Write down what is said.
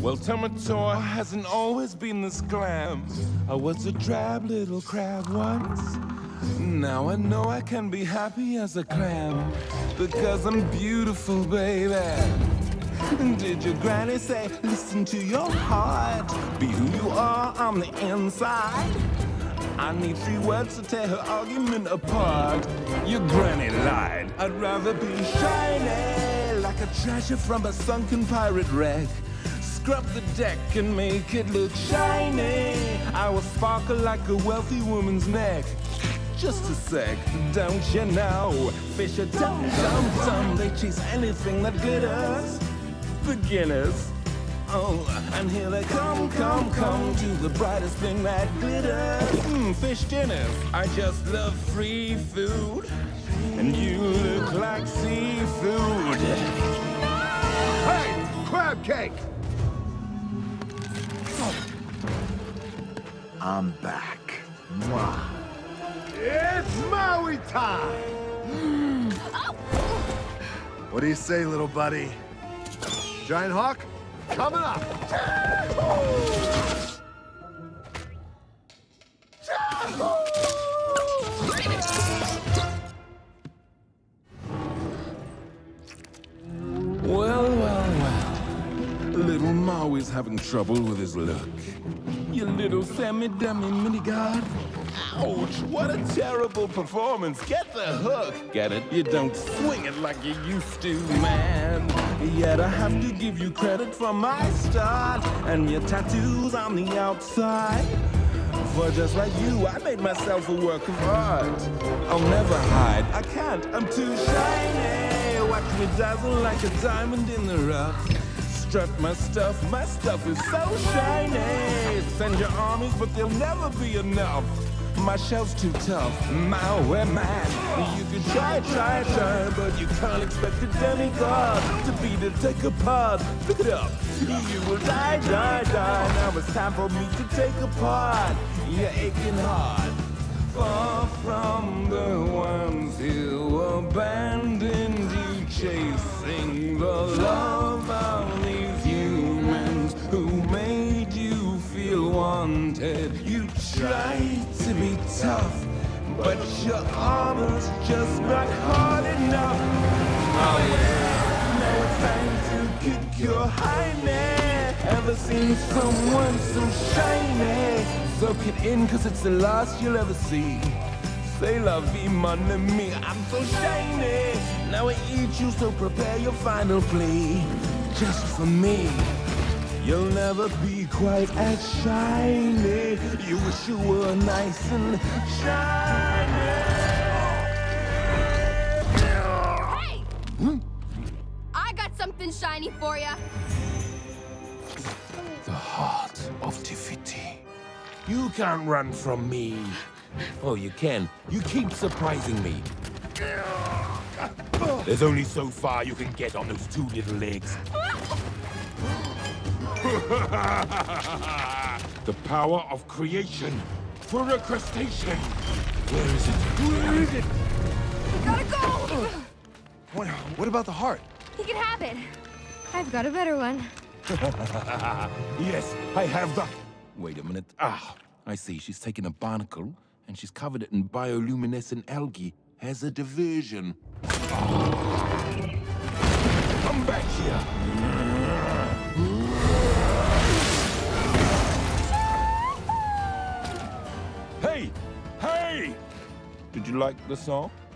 Well, Tamatoa hasn't always been this glam. I was a drab little crab once. Now I know I can be happy as a clam, because I'm beautiful, baby. Did your granny say, listen to your heart, be who you are on the inside? I need 3 words to tear her argument apart. Your granny lied. I'd rather be shiny, like a treasure from a sunken pirate wreck. Scrub the deck and make it look shiny. I will sparkle like a wealthy woman's neck. Just a sec, don't you know? Fish are dumb, they chase anything that glitters. Beginners. Oh, and here they come to the brightest thing that glitters. Fish dinners. I just love free food, and you look like seafood. Hey, crab cake! I'm back. Mwah. It's Maui time! What do you say, little buddy? Giant hawk, coming up! Well. Little Maui's having trouble with his look. You little semi-dummy mini-god. Ouch, what a terrible performance. Get the hook. Get it? You don't swing it like you used to, man. Yet I have to give you credit for my start and your tattoos on the outside. For just like you, I made myself a work of art. I'll never hide. I can't. I'm too shiny. Watch me dazzle like a diamond in the rough. Strut my stuff is so shiny. Send your armies, but they'll never be enough. My shell's too tough, Maui man. You can try, but you can't expect a demigod to beat it, take apart. Pick it up, you will die. Now it's time for me to take apart your aching heart. Far from the ones who abandoned you, chasing the love of these humans who made you feel wanted. You tried to be tough, but your armor's just not hard enough. Oh yeah, now it's time to kick your highness. Ever seen someone so shiny? Soak it in, cause it's the last you'll ever see. Say la vie, mon ami, I'm so shiny. Now I eat you, so prepare your final plea. Just for me, you'll never be quite as shiny. You wish you were nice and shiny. Hey! I got something shiny for ya. The heart of Tifiti. You can't run from me. Oh, you can. You keep surprising me. There's only so far you can get on those 2 little legs. The power of creation for a crustacean. Where is it? Where is it? We gotta go! What about the heart? He can have it. I've got a better one. Yes, I have the... Wait a minute. I see. She's taken a barnacle and she's covered it in bioluminescent algae as a diversion. Come back here. Hey! Did you like the song?